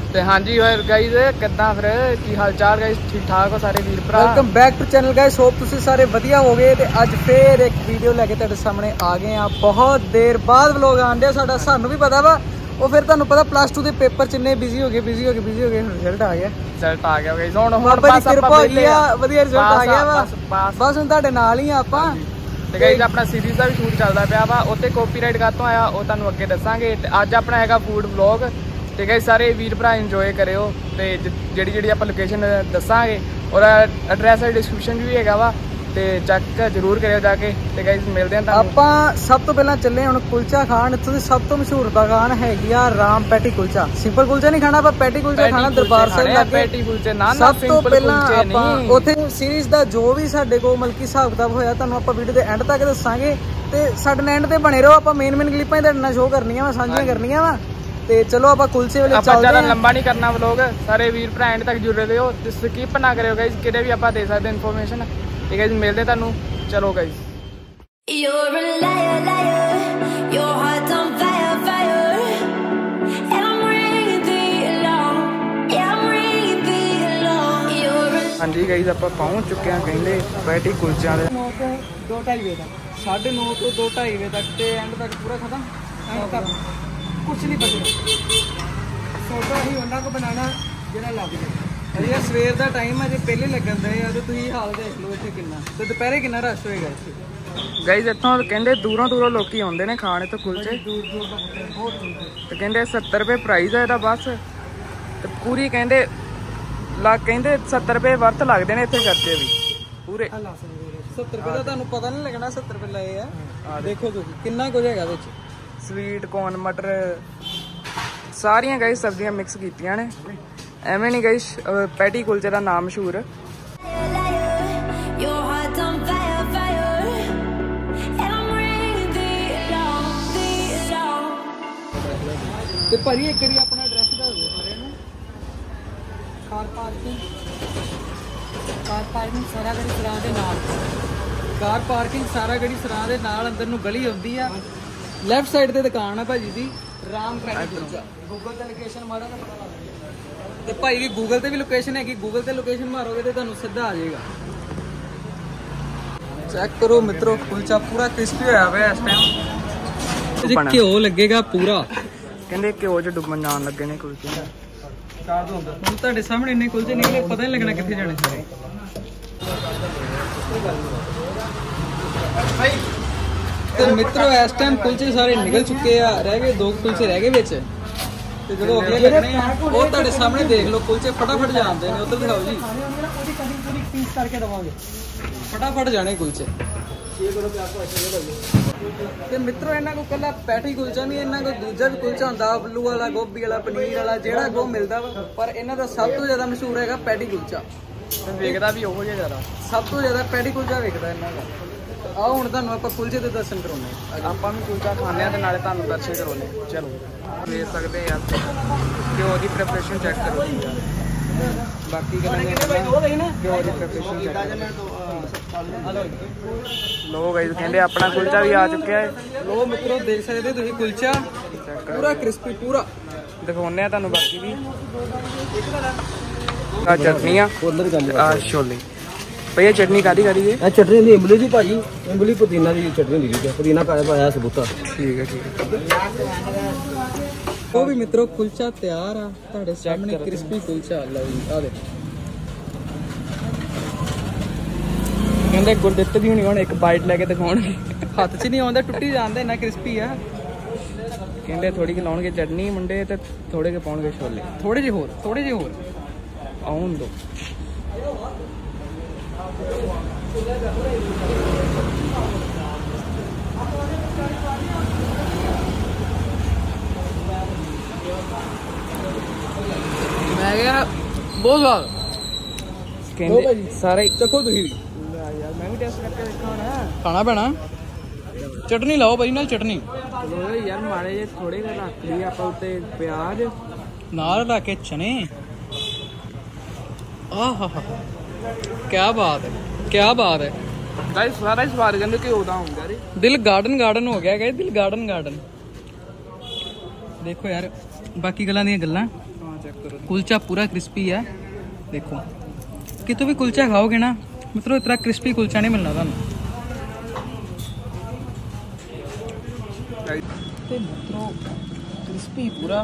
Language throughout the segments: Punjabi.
ਤੇ ਹਾਂਜੀ ਹੋਰ ਗਾਈਜ਼ ਕਿੱਦਾਂ ਫਿਰ ਕੀ ਹਾਲ ਚਾਲ ਗਾਈਜ਼ ਠੀਕ ਠਾਕ ਹੋ ਸਾਰੇ ਵੀਰ ਭਰਾ welcome back to channel guys hope ਤੁਸੀਂ ਸਾਰੇ ਵਧੀਆ ਹੋਗੇ ਤੇ ਅੱਜ ਫੇਰ ਇੱਕ ਵੀਡੀਓ ਲੈ ਕੇ ਤੁਹਾਡੇ ਸਾਹਮਣੇ ਆ ਗਏ ਆ ਬਹੁਤ ਦੇਰ ਬਾਅਦ ਵਲੌਗ ਆਂਡਿਆ ਸਾਡਾ ਸਾਨੂੰ ਵੀ ਪਤਾ ਵਾ ਉਹ ਫਿਰ ਤੁਹਾਨੂੰ ਪਤਾ ਪਲੱਸ 2 ਦੇ ਪੇਪਰ ਚ ਇੰਨੇ ਬਿਜ਼ੀ ਹੋ ਗਏ ਰਿਜ਼ਲਟ ਆ ਗਿਆ ਗਾਈਜ਼ ਹੁਣ ਬਸ ਕਿਰਪਾ ਹੋਈ ਆ ਵਧੀਆ ਰਿਜ਼ਲਟ ਆ ਗਿਆ ਵਾ ਬਸ ਹੁਣ ਤੁਹਾਡੇ ਨਾਲ ਹੀ ਆ ਆਪਾਂ ਤੇ ਗਾਈਜ਼ ਆਪਣਾ ਸੀਰੀਜ਼ ਦਾ ਵੀ ਸ਼ੂਟ ਚੱਲਦਾ ਪਿਆ ਵਾ ਉੱਤੇ ਕਾਪੀਰਾਈਟ ਕਾਤੋਂ ਆਇਆ ਉਹ ਤੁਹਾਨੂੰ ਅੱਗੇ ਦੱਸਾਂਗੇ ਤੇ ਅੱਜ ਆਪਣਾ ਹੈਗਾ ਫੂਡ ਵਲੌਗ ਤੇ ਗਾਈਜ਼ ਸਾਰੇ ਵੀਰ ਭਰਾ ਇੰਜੋਏ ਕਰਿਓ ਤੇ ਜਿਹੜੀ ਆਪਾਂ ਲੋਕੇਸ਼ਨ ਦੱਸਾਂਗੇ ਔਰ ਐਡਰੈਸ ਡਿਸਕ੍ਰਿਪਸ਼ਨ ਵੀ ਹੈਗਾ ਵਾ ਤੇ ਚੈੱਕ ਜ਼ਰੂਰ ਕਰਿਓ ਜਾ ਕੇ ਤੇ ਗਾਈਜ਼ ਮਿਲਦੇ ਹਾਂ ਤੁਹਾਨੂੰ। ਆਪਾਂ ਸਭ ਤੋਂ ਪਹਿਲਾਂ ਚੱਲੇ ਹੁਣ ਕੁਲਚਾ ਖਾਣ। ਇੱਥੋਂ ਦੀ ਸਭ ਤੋਂ ਮਸ਼ਹੂਰ ਦੁਕਾਨ ਹੈਗੀ ਆ ਰਾਮ ਪੈਟੀ ਕੁਲਚਾ। ਸਿੰਪਲ ਕੁਲਚਾ ਨਹੀਂ ਖਾਣਾ ਆਪਾਂ ਪੈਟੀ ਕੁਲਚਾ ਖਾਣਾ ਦਰਬਾਰ ਸਾਹਿਬ ਲੱਗੇ ਪੈਟੀ ਕੁਲਚੇ ਨਾ ਸਭ ਤੋਂ ਪਹਿਲਾਂ ਆਪਾਂ ਉੱਥੇ ਸੀਰੀਜ਼ ਦਾ ਜੋ ਵੀ ਸਾਡੇ ਕੋਲ ਮਲਕੀ ਹਿਸਾਬ ਕਿਤਾਬ ਹੋਇਆ ਤੁਹਾਨੂੰ ਆਪਾਂ ਵੀਡੀਓ ਦੇ ਐਂਡ ਤੱਕ ਦੱਸਾਂਗੇ ਤੇ ਸਾਡੇ ਨਾਲ ਐਂਡ ਤੇ ਬਣੇ ਰਹੋ। ਆਪਾਂ ਮੇਨ ਕਲਿੱਪਾਂ ਤੁਹਾਡੇ ਨਾਲ ਸ਼ੋਅ ਕਰਨੀਆਂ ਵਾ ਸਾਂਝੀਆਂ ਕਰਨੀਆਂ ਵਾ ਤੇ ਚਲੋ ਆਪਾਂ ਕੁਲਚੇ ਵਾਲੇ ਚੱਲਦੇ ਹਾਂ। ਆਪਾਂ ਲੰਬਾ ਨਹੀਂ ਕਰਨਾ ਵਲੌਗ ਸਾਰੇ ਵੀਰ ਭਰਾ ਐਂਡ ਤੱਕ ਜੁੜੇ ਰਹੋ ਤੇ ਸਕਿਪ ਨਾ ਕਰਿਓ ਗਾਈਜ਼ ਕਿਤੇ ਵੀ ਆਪਾਂ ਦੇ ਸਕਦੇ ਇਨਫੋਰਮੇਸ਼ਨ ਤੇ ਗਾਈਜ਼ ਮਿਲਦੇ ਤੁਹਾਨੂੰ। ਚਲੋ guys You're a liar, liar. Your heart's on fire, fire. And I'm ringing the alarm. Yeah, I'm ringing the alarm. You're a ਹਾਂਜੀ ਗਾਈਜ਼ ਆਪਾਂ ਪਹੁੰਚ ਚੁੱਕੇ ਹਾਂ ਕਹਿੰਦੇ ਪੈਟੀ ਕੁਲਚਿਆਂ ਦੇ 9 ਤੋਂ 2:30 ਵਜੇ ਤੱਕ 9:30 ਤੋਂ 2:30 ਵਜੇ ਤੱਕ ਤੇ ਐਂਡ ਤੱਕ ਪੂਰਾ ਖਤਮ ਐਂਡ ਤੱਕ ਕੁਛ ਨਹੀਂ ਬਚਣਾ। ਸੋਡਾ ਹੀ ਉਹਨਾਂ ਕੋ ਬਣਾਣਾ ਜਿਹੜਾ ਲੱਗ ਜਾਏ। ਅਜੇ ਸਵੇਰ ਦਾ ਟਾਈਮ ਹੈ ਜੇ ਪਹਿਲੇ ਲੱਗਣ ਦਾ ਹੈ ਤੇ ਤੁਸੀਂ ਹਾਲ ਦੇਖ ਲਓ ਇੱਥੇ ਕਿੰਨਾ ਤੇ ਦੁਪਹਿਰੇ ਕਿੰਨਾ ਰਸ਼ ਹੋਏਗਾ ਇੱਥੇ। ਗਾਈਜ਼ ਇੱਥੋਂ ਕਹਿੰਦੇ ਦੂਰੋਂ ਲੋਕੀ ਆਉਂਦੇ ਨੇ ਖਾਣੇ ਤੋਂ ਕੁਲਚੇ ਦੂਰ ਦਾ ਬਹੁਤ ਦੂਰ ਤੇ ਕਹਿੰਦੇ 70 ਰੁਪਏ ਪ੍ਰਾਈਸ ਹੈ ਇਹਦਾ ਬਸ ਤੇ ਪੂਰੀ ਕਹਿੰਦੇ 70 ਰੁਪਏ ਵਰਤ ਲੱਗਦੇ ਨੇ ਇੱਥੇ ਖਰਚੇ ਵੀ ਪੂਰੇ 70 ਰੁਪਏ ਦਾ ਤੁਹਾਨੂੰ ਪਤਾ ਨਹੀਂ ਲੱਗਣਾ 70 ਰੁਪਏ ਲਏ ਆ। ਦੇਖੋ ਤੁਸੀਂ ਕਿੰਨਾ ਕੁਝ ਹੈਗਾ ਵਿੱਚ ਸਵੀਟ ਕੋਰਨ ਮਟਰ ਸਾਰੀਆਂ ਗਾਈਜ਼ ਸਬਜ਼ੀਆਂ ਮਿਕਸ ਕੀਤੀਆਂ ਨੇ ਐਵੇਂ ਨਹੀਂ ਗਾਈਜ਼ ਪੈਟੀ ਕੁਲਚੇ ਦਾ ਨਾਮ ਮਸ਼ਹੂਰ। liar. Your heart's on fire, fire. And I'm ringing the alarm, the alarm. ਤੇ ਭਾਜੀ ਇੱਕ ਵਾਰੀ ਆਪਣਾ ਐਡਰੈਸ ਦੱਸ ਦਿਓ ਸਾਰਿਆਂ ਨੂੰ। ਕਾਰ ਪਾਰਕਿੰਗ ਸਾਰਾਗੜੀ ਸਰਾਂ ਦੇ ਨਾਲ ਕਾਰ ਪਾਰਕਿੰਗ ਸਾਰਾਗੜੀ ਸਰਾਂ ਦੇ ਨਾਲ ਅੰਦਰ ਨੂੰ ਗਲੀ ਆਉਂਦੀ ਆ ਲੈਫਟ ਸਾਈਡ ਤੇ ਦੁਕਾਨ ਆ ਭਾਜੀ ਦੀ ਰਾਮ ਪੈਟੀ ਕੁਲਚਾ। ਗੂਗਲ ਤੇ ਲੋਕੇਸ਼ਨ ਮਾਰੋ ਤਾਂ ਪਤਾ ਲੱਗ ਜਾਏਗਾ ਤੇ ਭਾਈ ਦੀ ਗੂਗਲ ਤੇ ਵੀ ਲੋਕੇਸ਼ਨ ਹੈਗੀ ਗੂਗਲ ਤੇ ਲੋਕੇਸ਼ਨ ਮਾਰੋਗੇ ਤੇ ਤੁਹਾਨੂੰ ਸਿੱਧਾ ਆ ਜਾਏਗਾ। ਚੈੱਕ ਕਰੋ ਮਿੱਤਰੋ ਕੁਲਚਾ ਪੂਰਾ ਕ੍ਰਿਸਪੀ ਹੋਇਆ ਹੋਇਆ ਇਸ ਟਾਈਮ ਘਿਓ ਲੱਗੇਗਾ ਪੂਰਾ ਕਹਿੰਦੇ ਘਿਓ 'ਚ ਡੁੱਬਣ ਜਾਣ ਲੱਗੇ ਨੇ ਕੁਲਚੇ। ਹੁਣ ਤੁਹਾਡੇ ਸਾਹਮਣੇ ਇੰਨੇ ਕੁਲਚੇ ਨਿਕਲੇ ਪਤਾ ਨਹੀਂ ਲੱਗਣਾ ਕਿੱਥੇ ਜਾਣੇ ਸਾਰੇ। ਤੇ ਮਿੱਤਰੋ ਇਸ ਟਾਈਮ ਕੁਲਚੇ ਸਾਰੇ ਨਿਕਲ ਚੁੱਕੇ ਆ ਰਹਿ ਗਏ 2 ਕੁਲਚੇ ਰਹਿ ਗਏ ਵਿੱਚ ਤੇ ਜਦੋਂ ਅਗਲੇ ਲੱਗਣੇ ਆ ਉਹ ਤੁਹਾਡੇ ਸਾਹਮਣੇ ਦੇਖ ਲਓ ਕੁਲਚੇ ਫਟਾਫਟ ਜਾਂਦੇ ਨੇ। ਉੱਧਰ ਦਿਖਾਓ ਜੀ ਕਰਕੇ ਦਵਾਂਗੇ ਫਟਾਫਟ ਜਾਣੇ ਕੁਲਚੇ। ਤੇ ਮਿੱਤਰੋ ਇਹਨਾਂ ਕੋਲ ਕੱਲਾ ਪੈਟੀ ਕੁਲਚਾ ਨਹੀਂ ਇਹਨਾਂ ਕੋਲ ਦੂਜਾ ਵੀ ਕੁਲਚਾ ਹੁੰਦਾ ਆਲੂ ਵਾਲਾ ਗੋਭੀ ਵਾਲਾ ਪਨੀਰ ਵਾਲਾ ਜਿਹੜਾ ਕੋ ਮਿਲਦਾ ਵਾ ਪਰ ਇਹਨਾਂ ਦਾ ਸਭ ਤੋਂ ਜ਼ਿਆਦਾ ਮਸ਼ਹੂਰ ਹੈਗਾ ਪੈਟੀ ਕੁਲਚਾ। ਵੇਖਦਾ ਵੀ ਉਹੋ ਜਿਹਾ ਜ਼ਿਆਦਾ ਸਭ ਤੋਂ ਜ਼ਿਆਦਾ ਪੈਟੀ ਕੁਲਚਾ ਵੇਖਦਾ ਇਹਨਾਂ ਦਾ। ਆਓ ਹੁਣ ਤੁਹਾਨੂੰ ਆਪਾਂ ਕੁਲਚੇ ਦੇ ਦਰਸ਼ਨ ਕਰਾਉਣੇ ਆਪਾਂ ਵੀ ਕੁਲਚਾ ਖਾਂਦੇ ਆ ਤੇ ਨਾਲੇ ਤੁਹਾਨੂੰ ਦਰਸ਼ਨ ਕਰਾਉਣੇ। ਚਲੋ ਵੇਖ ਸਕਦੇ ਯਾਰ ਘਿਓ ਦੀ ਪ੍ਰੈਪਰੇਸ਼ਨ ਚੈੱਕ ਕਰੋ ਬਾਕੀ ਘਿਓ ਦੀ ਪ੍ਰੈਪਰੇਸ਼ਨ ਚੈੱਕ ਲੋ ਗਾਈਜ਼ ਕਹਿੰਦੇ ਆਪਣਾ ਕੁਲਚਾ ਵੀ ਆ ਚੁੱਕਿਆ ਹੈ। ਲੋ ਮਿੱਤਰੋ ਦੇਖ ਸਕਦੇ ਤੁਸੀਂ ਕੁਲਚਾ ਪੂਰਾ ਕ੍ਰਿਸਪੀ ਪੂਰਾ ਦਿਖਾਉਂਦੇ ਆ ਤੁਹਾਨੂੰ ਬਾਕੀ ਵੀ ਆ ਚਟਨੀਆਂ ਆ ਛੋਲੇ ਭਈਆ ਚਟਨੀ ਕਾਦੀ ਹੈ ਇਹ ਚਟਨੀ ਹੁੰਦੀ ਇਮਲੀ ਦੀ ਭਾਜੀ ਇਮਲੀ ਪੁਦੀਨਾ ਦੀ ਚਟਨੀ ਹੁੰਦੀ ਹੈ ਪੁਦੀਨਾ ਪਾਇਆ ਸਬੂਤਾ। ਠੀਕ ਹੈ ਉਹ ਵੀ ਮਿੱਤਰੋ ਕੁਲਚਾ ਤਿਆਰ ਆ ਤੁਹਾਡੇ ਸਾਹਮਣੇ ਕ੍ਰਿਸਪੀ ਕੁਲਚਾ ਲਓ ਜੀ ਆ ਦੇਖੋ। ਕਹਿੰਦੇ ਗੁਰਦਿੱਤ ਵੀ ਹੁਣੀ ਹੁਣ ਇੱਕ ਬਾਈਟ ਲੈ ਕੇ ਦਿਖਾਉਣਗੇ ਹੱਥ 'ਚ ਨਹੀਂ ਆਉਂਦਾ ਟੁੱਟੀ ਜਾਂਦਾ ਇੰਨਾ ਕ੍ਰਿਸਪੀ ਆ। ਕਹਿੰਦੇ ਥੋੜੀ ਕਿ ਲਾਉਣਗੇ ਚਟਨੀ ਮੁੰਡੇ ਤੇ ਥੋੜੇ ਕੇ ਪਾਉਣਗੇ ਛੋਲੇ ਥੋੜੇ ਜਿਹੇ ਹੋਰ ਆਉਣ ਦੋ। ਮੈਂ ਕਿਹਾ ਬਹੁਤ ਸਵਾਦ ਕਹਿੰਦੇ ਸਾਰੇ ਚੱਖੋ ਤੁਸੀਂ ਵੀ ਯਾਰ ਮੈਂ ਵੀ ਟੈਸਟ ਕਰਕੇ ਦੇਖਾਂ ਨਾ ਖਾਣਾ ਪੈਣਾ। ਚਟਨੀ ਲਾਓ ਭਾਈ ਨਾਲ ਚਟਨੀ ਚਲੋ ਯਾਰ ਮਾੜੇ ਜੇ ਥੋੜੇ ਜਿਹਾ ਰੱਖ ਲਈ ਆਪਾਂ ਉੱਤੇ ਪਿਆਜ਼ ਨਾਲ ਰੱਖ ਕੇ ਚਨੇ। ਆਹਾ ਕੀ ਬਾਤ ਹੈ ਗਾਇਸ ਸਾਰਾ ਹੀ ਸਵਾਦ ਕਹਿੰਦੇ ਕਿ ਉਹਦਾ ਹੁੰਦਾ ਰੇ ਦਿਲ ਗਾਰਡਨ ਹੋ ਗਿਆ ਗਾਇਸ ਦਿਲ ਗਾਰਡਨ ਦੇਖੋ ਯਾਰ ਬਾਕੀ ਗੱਲਾਂ ਦੀਆਂ ਗੱਲਾਂ कुलचा पूरा क्रिस्पी है। देखो कितों भी कुलचा खाओगे ना मित्रों इतना क्रिस्पी कुलचा नहीं मिलना थानू। मित्रों क्रिस्पी पूरा।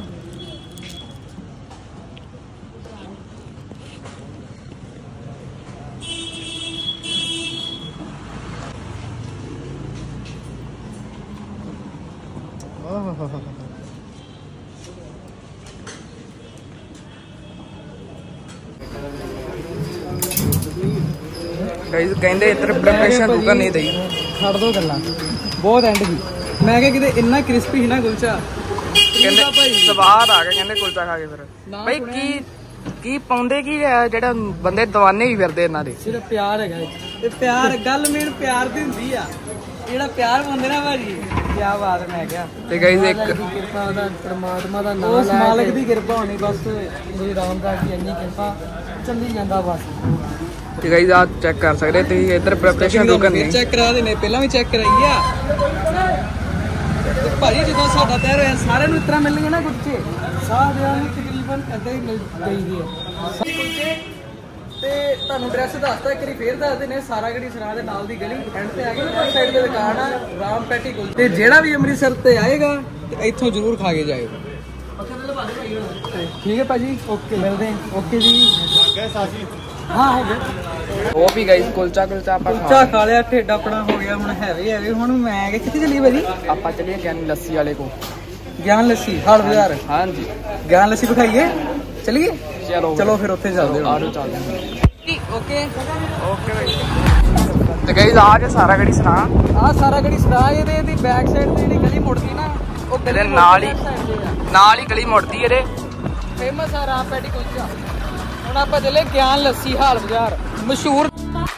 गाइस कहंदे इधर प्रिपरेशन रुका नहीं दई छड़ दो गल्ला बहुत एंड की मैं क्या किते इतना क्रिस्पी ही ना कुलचा कहंदे स्वाद आ गया कहंदे कुलचा खा के फिर भाई की ਪਾਉਂਦੇ ਕੀ ਜਿਹੜਾ ਬੰਦੇ ਦਵਾਨੇ ਹੀ ਫਿਰਦੇ ਇਹਨਾਂ ਦੇ ਸਿਰਫ ਪਿਆਰ ਹੈਗਾ ਇਹ ਪਿਆਰ ਗੱਲ ਮੇਨ ਪਿਆਰ ਦੀ ਹੁੰਦੀ ਆ ਜਿਹੜਾ ਪਿਆਰ ਪਾਉਂਦੇ ਨਾ ਭਾਜੀ ਕੀ ਬਾਤ ਮੈਂ ਕਿਹਾ ਤੇ ਗਾਇਸ ਇੱਕ ਕਿਰਪਾ ਦਾ ਪਰਮਾਤਮਾ ਦਾ ਨਾਮ ਉਸ ਮਾਲਕ ਦੀ ਕਿਰਪਾ ਹੋਣੀ ਬਸ ਜੀ ਰਾਮਦਾਸ ਦੀ ਇੰਨੀ ਕਿਰਪਾ ਚੱਲੀ ਜਾਂਦਾ ਬਸ ਤੇ ਗਾਇਸ ਆ ਚੈੱਕ ਕਰ ਸਕਦੇ ਤੁਸੀਂ ਇੱਧਰ ਪ੍ਰੈਪਰੇਸ਼ਨ ਰੁਕਣ ਨਹੀਂ ਚੈੱਕ ਕਰਾ ਦੇਣੇ ਪਹਿਲਾਂ ਵੀ ਚੈੱਕ ਕਰਾਈ ਆ ਤੇ ਭਾਜੀ ਜਦੋਂ ਸਾਡਾ ਤਿਆਰ ਹੋਇਆ ਸਾਰਿਆਂ ਨੂੰ ਇਤਰਾ ਮਿਲਣਗੇ ਨਾ ਕੁਲਚੇ ਸਾਰਿਆਂ ਨੂੰ ਤਕਰੀਬਨ ਏਦਾਂ ਹੀ ਮਿਲ ਗਈ ਹੈ ਕੁਲਚੇ ਤੇ ਤੁਹਾਨੂੰ ਐਡਰੈਸ ਦੱਸਦਾ ਇੱਕ ਵਾਰੀ ਫੇਰ ਦੱਸ ਦਿੰਦੇ ਸਾਰਾਗੜੀ ਸਰਾਂ ਦੇ ਨਾਲ ਦੀ ਗਲੀ ਐਂਡ ਤੇ ਆ ਗਈ ਲੈਫਟ ਸਾਈਡ ਤੇ ਦੁਕਾਨ ਆ ਰਾਮ ਪੈਟੀ ਕੁਲਚੇ ਤੇ ਜਿਹੜਾ ਵੀ ਅੰਮ੍ਰਿਤਸਰ ਤੇ ਆਏਗਾ ਤੇ ਇੱਥੋਂ ਜ਼ਰੂਰ ਖਾ ਕੇ ਜਾਇਓ ਠੀਕ ਹੈ ਭਾਜੀ ਓਕੇ ਮਿਲਦੇ ਹਾਂ ਓਕੇ ਜੀ ਹਾਂ ਹੋ ਗਿਆ ਉਹ ਵੀ ਗਾਇਸ ਕੁਲਚਾ ਆਪਾਂ ਖਾ ਲਿਆ ਢਿੱਡ ਆਪਣਾ ਹੋ ਗਿਆ ਹੁਣ ਹੈਵੀ ਹੁਣ ਮੈਂ ਕਿੱਥੇ ਚੱਲੀ ਭਾਜੀ ਆਪਾਂ ਚੱਲੀਏ ਗਿਆਨੀ ਲੱਸੀ ਵਾਲੇ ਕੋ ਗਿਆਨ ਲੱਸੀ ਹਾਲ ਬਾਜ਼ਾਰ ਹਾਂਜੀ ਗਿਆਨ ਲੱਸੀ ਵਿਖਾਈਏ ਚਲੀਏ ਚਲੋ ਫਿਰ ਉੱਥੇ ਚੱਲਦੇ ਹਾਂ ਆਜੋ ਚੱਲਦੇ ਹਾਂ ਓਕੇ ਭਾਈ ਤੇ ਗਾਇਸ ਆ ਜੇ ਸਾਰਾਗੜੀ ਸਰਾਂ ਆ ਸਾਰਾਗੜੀ ਸਰਾਂ ਇਹਦੀ ਬੈਕ ਸਾਈਡ ਤੇ ਜਿਹੜੀ ਗਲੀ ਮੁੜਦੀ ਨਾ ਉਹ ਇਹਦੇ ਨਾਲ ਹੀ ਗਲੀ ਮੁੜਦੀ ਇਹਦੇ ਫੇਮਸ ਆ ਰਾਮ ਪੈਟੀ ਕੁਲਚਾ ਹੁਣ ਆਪਾਂ ਚੱਲੇ ਗਿਆਨ ਲੱਸੀ ਹਾਲ ਬਾਜ਼ਾਰ ਮਸ਼ਹੂਰ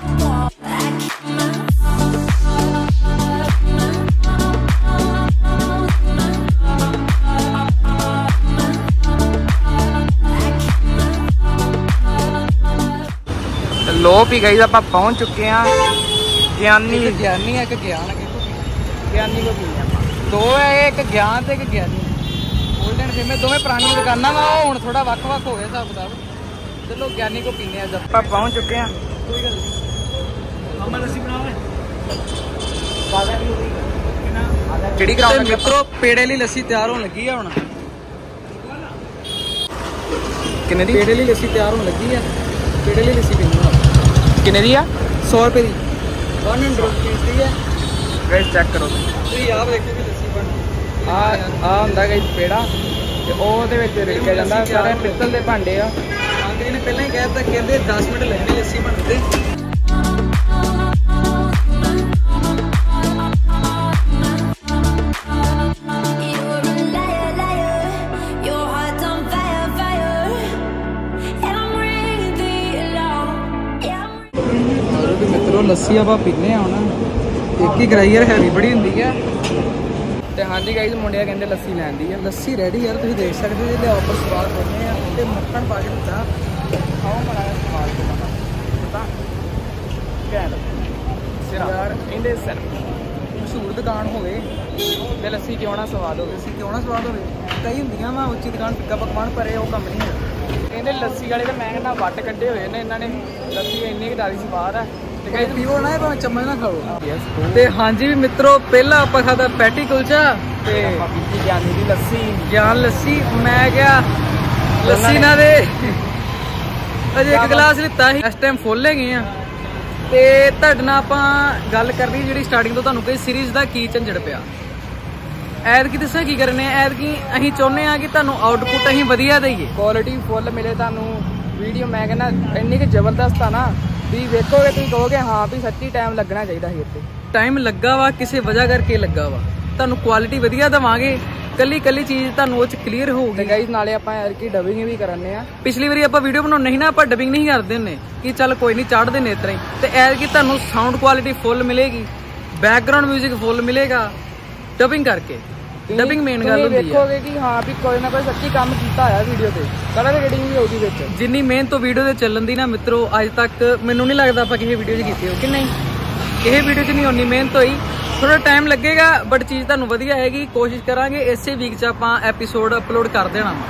लो भी गई आप पहुंच चुके हैं ज्ञानी है एक ज्ञान ज्ञानी को दो है एक ज्ञान एक ज्ञानी गोल्डन फेमस दोवें पुरानी दुकाना वा हुण थोड़ा वक्-वक् हो गया हिसाब किताब चलो ज्ञानी को पीने हैं जब आप पहुंच चुके हैं कोई गल केड़ी ग्राउंड में मित्रों पेड़े ली लस्सी तैयार होने लगी है हुण किन्ने दी पेड़े ली लस्सी तैयार होने लगी है पेड़े ली लस्सी पीनी किन्ने दी आ 100 रुपए की 100 रुपीस दी है गाइस चेक करो ਤੁਸੀਂ ਆਪ ਦੇਖੋ ਕਿ ਲੱਸੀ ਬਣ ਆ ਹੁੰਦਾ ਗਾਇਸ ਪੇੜਾ ਤੇ ਉਹਦੇ ਵਿੱਚ ਰਿੜਕਿਆ ਜਾਂਦਾ ਸਾਰੇ ਪਿੱਤਲ ਦੇ ਭਾਂਡੇ ਆ ਆਂਦੇ ਨੇ ਪਹਿਲਾਂ ਹੀ ਕਹਿ ਦਿੱਤਾ ਕਹਿੰਦੇ 10 ਮਿੰਟ ਲੱਗਣੇ ਲੱਸੀ ਬਣਦੇ मित्रों लस्सी आप पीने ਹੁਣ ਇੱਕ ਹੀ ਕਰਾਈ ਯਾਰ ਹੈਵੀ ਬੜੀ ਹੁੰਦੀ ਹੈ ਤੇ ਹਾਂਜੀ ਗਾਇਸ ਮੁੰਡਿਆ ਕਹਿੰਦੇ ਲੱਸੀ ਲੈਂਦੀ ਆ ਲੱਸੀ ਰੈਡੀ ਯਾਰ ਤੁਸੀਂ ਦੇਖ ਸਕਦੇ ਜੇ ਲਿਆਓ ਪਰ ਸਵਾਦ ਹੋਣੇ ਆ ਤੇ ਮੱਖਣ ਪਾ ਕੇ ਦਿੱਤਾ ਖਾਓ ਮੜਾ ਸਵਾਦ ਪਤਾ ਕਿਹੜਾ ਯਾਰ ਇਹਦੇ ਸਿਰ ਮਸ਼ਹੂਰ ਦੁਕਾਨ ਹੋਵੇ ਤੇ ਲੱਸੀ ਕਿਉਂ ਨਾ ਸਵਾਦ ਹੋਵੇ ਲੱਸੀ ਕਿਉਂ ਨਾ ਸਵਾਦ ਹੋਵੇ ਕਈ ਹੁੰਦੀਆਂ ਵਾ ਉੱਚੀ ਦੁਕਾਨ ਟਿੱਕਾ ਪਕਵਾਨ ਪਰ ਉਹ ਕੰਮ ਨਹੀਂ ਹੈ ਕਹਿੰਦੇ ਲੱਸੀ ਵਾਲੇ ਤਾਂ ਮੈਂ ਕਹਿੰਦਾ ਵੱਟ ਕੱਢੇ ਹੋਏ ਨੇ ਇਹਨਾਂ ਨੇ ਲੱਸੀ ਇੰਨੀ ਜ਼ਿਆਦਾ ਸਵਾਦ ਆ ਤੇ ਕਈ ਪੀਵੋ ਨਾ ਭਾਵੇਂ ਚਮਚ ਨਾ ਖਾਓ ਤੇ ਹਾਂਜੀ ਵੀ ਮਿੱਤਰੋ ਪਹਿਲਾਂ ਆਪਾਂ ਖਾਦਾ ਪੈਟੀ ਕੁਲਚਾ ਤੇ ਪੀਤੀ ਗਿਆਨੀ ਦੀ ਲੱਸੀ ਗਿਆਨ ਲੱਸੀ ਮੈਂ ਕਿਹਾ ਲੱਸੀ ਨਾ ਦੇ ਅਜੇ ਇੱਕ ਗਲਾਸ ਲਿੱਤਾ ਸੀ ਇਸ ਟਾਈਮ ਫੁੱਲ ਗਏ ਆ ਤੇ ਤੁਹਾਡੇ ਨਾਲ ਆਪਾਂ ਗੱਲ ਕਰਨੀ ਜਿਹੜੀ ਸਟਾਰਟਿੰਗ ਤੋਂ ਤੁਹਾਨੂੰ ਕੋਈ ਸੀਰੀਜ਼ ਦਾ ਕੀ ਝੰਜੜ ਪਿਆ ਐਤਕੀ ਦੱਸਾਂ ਕੀ ਕਰਨੇ ਐਤਕੀ ਅਸੀਂ ਚਾਹੁੰਦੇ ਆ ਕਿ ਤੁਹਾਨੂੰ ਆਊਟਪੁੱਟ ਅਸੀਂ ਵਧੀਆ ਦਈਏ ਕੁਆਲਿਟੀ ਫੁੱਲ ਮਿਲੇ ਤੁਹਾਨੂੰ ਵੀਡੀਓ ਮੈਂ ਕਹਿੰਦਾ ਇੰਨੀ ਕਿ ਜ਼ਬਰਦਸਤ ਆ ਨਾ ਵੀ ਵੇਖੋਗੇ ਤੁਸੀਂ ਕਹੋਗੇ ਹਾਂ ਵੀ ਸੱਚੀ ਟਾਈਮ ਲੱਗਣਾ ਚਾਹੀਦਾ ਸੀ ਇੱਥੇ ਟਾਈਮ ਲੱਗਾ ਵਾ ਕਿਸੇ ਵਜ੍ਹਾ ਕਰਕੇ ਲੱਗਾ ਵਾ ਤੁਹਾਨੂੰ ਕੁਆਲਿਟੀ ਵਧੀਆ ਦਵਾਂਗੇ ਕੱਲੀ ਚੀਜ਼ ਤੁਹਾਨੂੰ ਉਹ ਚ ਕਲੀਅਰ ਹੋਊਗੀ ਗਾਈਜ਼ ਨਾਲੇ ਆਪਾਂ ਯਾਰ ਕੀ ਡਬਿੰਗ ਵੀ ਕਰਨੇ ਆ ਪਿਛਲੀ ਵਾਰੀ ਆਪਾਂ ਵੀਡੀਓ ਬਣਾਉਣੇ ਸੀ ਨਾ ਆਪਾਂ ਡਬਿੰਗ ਨਹੀਂ ਕਰਦੇ ਹੁੰਦੇ ਕਿ ਚੱਲ ਕੋਈ ਨਹੀਂ ਚੜ੍ਹਦੇ ਨੇ ਇਤਰਾ ਹੀ ਤੇ ਐਤਕੀ ਤੁਹਾਨੂੰ ਸਾਊਂਡ ਕੁਆਲਿਟੀ ਫੁੱਲ ਮਿਲੇਗੀ ਬੈਕਗ੍ਰਾਉਂਡ 뮤직 ਫੁੱਲ ਮਿਲੇਗਾ ਡਬਿੰਗ ਕਰਕੇ ਡਬਿੰਗ ਮੇਨ ਗੱਲ ਹੁੰਦੀ ਹੈ ਵੇਖੋਗੇ ਕਿ ਹਾਂ ਵੀ ਕੋਈ ਨਾ ਕੋਈ ਸੱਚੀ ਕੰਮ ਕੀਤਾ ਹੋਇਆ ਵੀਡੀਓ ਤੇ ਕਲਰ ਰੇਟਿੰਗ ਵੀ ਹੋਊਗੀ ਵਿੱਚ ਜਿੰਨੀ ਮਿਹਨਤ ਤੋਂ ਵੀਡੀਓ ਤੇ ਚੱਲਣ ਦੀ ਨਾ ਮਿੱਤਰੋ ਅੱਜ ਤੱਕ ਮੈਨੂੰ ਨਹੀਂ ਲੱਗਦਾ ਆਪਾਂ ਕਿਸੇ ਵੀਡੀਓ 'ਚ ਕੀਤੀ ਹੋ ਕਿ ਨਹੀਂ ਕਿਸੇ ਵੀਡੀਓ 'ਚ ਨਹੀਂ ਉਨੀ ਮਿਹਨਤ ਹੋਈ ਥੋੜਾ ਟਾਈਮ ਲੱਗੇਗਾ ਬਟ ਚੀਜ਼ ਤੁਹਾਨੂੰ ਵਧੀਆ ਆਏਗੀ ਕੋਸ਼ਿਸ਼ ਕਰਾਂਗੇ ਇਸੇ ਵੀਕ 'ਚ ਆਪਾਂ ਐਪੀਸੋਡ ਅਪਲੋਡ ਕਰ ਦੇਣਾ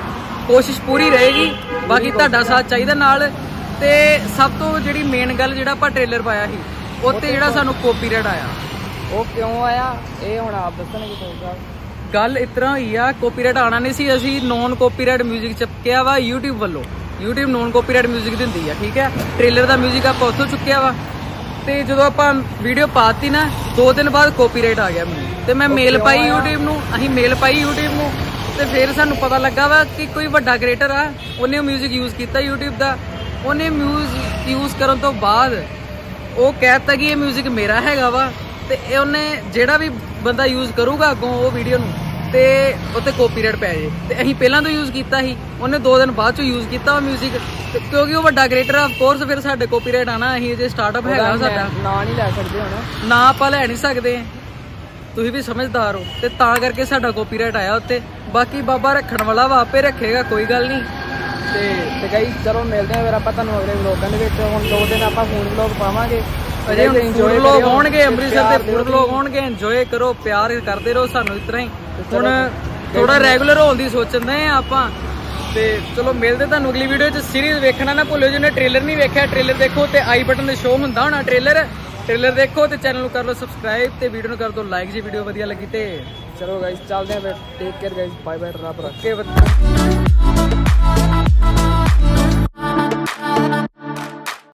ਕੋਸ਼ਿਸ਼ ਪੂਰੀ ਰਹੇਗੀ। ਬਾਕੀ ਤੁਹਾਡਾ ਸਾਥ ਚਾਹੀਦਾ ਨਾਲ। ਤੇ ਸਭ ਤੋਂ ਜਿਹੜੀ ਮੇਨ ਗੱਲ, ਜਿਹੜਾ ਆਪਾਂ ਟ੍ਰੇਲਰ ਪਾਇਆ ਸੀ ਉੱਤੇ ਜਿਹੜਾ ਸਾਨੂੰ ਕਾਪੀਰਾਈਟ ਆਇਆ, ਉਹ ਕਿਉਂ ਆਇਆ ਇਹ ਹੁਣ ਆਪ ਦੱਸਣਗੇ ਤੁਹਾਨੂੰ। ਗੱਲ ਇਸ ਤਰ੍ਹਾਂ ਹੋਈ ਆ, ਕਾਪੀਰਾਈਟ ਆਣਾ ਨਹੀਂ ਸੀ। ਅਸੀਂ ਨੌਨ ਕਾਪੀਰਾਈਟ 뮤직 ਚੱਕਿਆ ਵਾ YouTube ਵੱਲੋਂ। YouTube ਨੌਨ ਕਾਪੀਰਾਈਟ 뮤직 ਦਿੰਦੀ ਆ, ਠੀਕ ਹੈ। ਟ੍ਰੇਲਰ ਦਾ 뮤직 ਆਪਾਂ ਉੱਥੋਂ ਚੁੱਕਿਆ ਵਾ। ਤੇ ਜਦੋਂ ਆਪਾਂ ਵੀਡੀਓ ਪਾਤੀ ਨਾ 2 ਦਿਨ ਬਾਅਦ ਕਾਪੀਰਾਈਟ ਆ ਗਿਆ ਮੈਨੂੰ। ਤੇ ਮੈਂ ਮੇਲ ਪਾਈ YouTube ਨੂੰ, ਅਸੀਂ ਮੇਲ ਪਾਈ YouTube ਨੂੰ। ਤੇ ਫਿਰ ਸਾਨੂੰ ਪਤਾ ਲੱਗਾ ਵਾ ਕਿ ਕੋਈ ਵੱਡਾ ਕ੍ਰੀਏਟਰ ਆ, ਉਹਨੇ 뮤직 ਯੂਜ਼ ਕੀਤਾ YouTube ਦਾ। ਉਹਨੇ 뮤직 ਯੂਜ਼ ਕਰਨ ਤੋਂ ਬਾਅਦ ਉਹ ਕਹਿਤਾ ਕਿ ਇਹ 뮤직 ਮੇਰਾ ਹੈਗਾ ਵਾ। ਤੇ ਉਹਨੇ ਜਿਹੜਾ ਵੀ ਬੰਦਾ ਯੂਜ਼ ਕਰੂਗਾ ਅੱਗੋਂ ਉਹ ਵੀਡੀਓ ਨੂੰ ਤੇ ਉੱਤੇ ਕਾਪੀਰਾਈਟ ਪੈ ਜੇ। ਤੇ ਅਸੀਂ ਪਹਿਲਾਂ ਤੋਂ ਯੂਜ਼ ਕੀਤਾ ਸੀ, ਉਹਨੇ 2 ਦਿਨ ਬਾਅਦ ਚੋਂ ਯੂਜ਼ ਕੀਤਾ ਉਹ 뮤직। ਤੇ ਕਿਉਂਕਿ ਉਹ ਵੱਡਾ ਕ੍ਰੀਏਟਰ ਆ, ਆਫ ਕੋਰਸ ਫਿਰ ਸਾਡੇ ਕਾਪੀਰਾਈਟ ਆਣਾ। ਅਸੀਂ ਜੇ ਸਟਾਰਟਅਪ ਹੈਗਾ ਸਾਡਾ, ਨਾਂ ਨਹੀਂ ਲੈ ਸਕਦੇ ਹੁਣ, ਨਾ ਆਪਾਂ ਲੈ ਨਹੀਂ ਸਕਦੇ, ਤੁਸੀਂ ਵੀ ਸਮਝਦਾਰ ਹੋ। ਤੇ ਤਾਂ ਕਰਕੇ ਸਾਡਾ ਕਾਪੀਰਾਈਟ ਆਇਆ ਉੱਤੇ। ਬਾਕੀ ਬਾਬਾ ਰੱਖਣ ਵਾਲਾ ਵਾ, ਆਪੇ ਰੱਖੇਗਾ, ਕੋਈ ਗੱਲ ਨਹੀਂ। ਤੇ ਗਾਈਸ ਚਲੋ ਮਿਲਦੇ ਆ ਫਿਰ ਆਪਾਂ ਤੁਹਾਨੂੰ ਅਗਲੇ ਵਲੋਗਾਂ ਦੇ ਵਿੱਚ। ਹੁਣ 2 ਦਿਨ ਆਪਾਂ ਫੂਡ ਵਲੋਗ ਪਾਵਾਂਗੇ। ਅਜੇ ਫੂਡ ਵਲੋਗ ਆਉਣਗੇ, ਅੰਮ੍ਰਿਤਸਰ ਦੇ ਫੂਡ ਵਲੋਗ ਆਉਣਗੇ। ਇੰਜੋਏ ਕਰੋ, ਪਿਆਰ ਕਰਦੇ ਰਹੋ ਸਾਨੂੰ ਇਸ ਤਰ੍ਹਾਂ ਹੀ। ਹੁਣ ਥੋੜਾ ਰੈਗੂਲਰ ਹੋਣ ਦੀ ਸੋਚਦੇ ਆ ਆਪਾਂ। ਤੇ ਚਲੋ ਮਿਲਦੇ ਤੁਹਾਨੂੰ ਅਗਲੀ ਵੀਡੀਓ 'ਚ। ਸੀਰੀਜ਼ ਵੇਖਣਾ ਨਾ ਭੁੱਲਿਓ, ਜਿਹਨੇ ਟ੍ਰੇਲਰ ਨਹੀਂ ਵੇਖਿਆ ਟ੍ਰੇਲਰ ਦੇਖੋ। ਤੇ ਆਈ ਬਟਨ ਤੇ ਸ਼ੋ ਹੁੰਦਾ ਹੋਣਾ ਟ੍ਰੇਲਰ ਦੇਖੋ। ਤੇ ਚੈਨਲ ਨੂੰ ਕਰ ਲਓ ਸਬਸਕ੍ਰਾਈਬ ਤੇ ਵੀਡੀਓ ਨੂੰ ਕਰ ਦਿਓ ਲਾਈਕ ਜੇ ਵੀਡੀਓ ਵਧੀਆ ਲੱਗੀ ਤੇ। ਚਲੋ ਗਾਈਸ ਚੱਲਦੇ ਆ ਫਿਰ। Take care guys, bye bye, ਰੱਬ ਰੱਖੇ।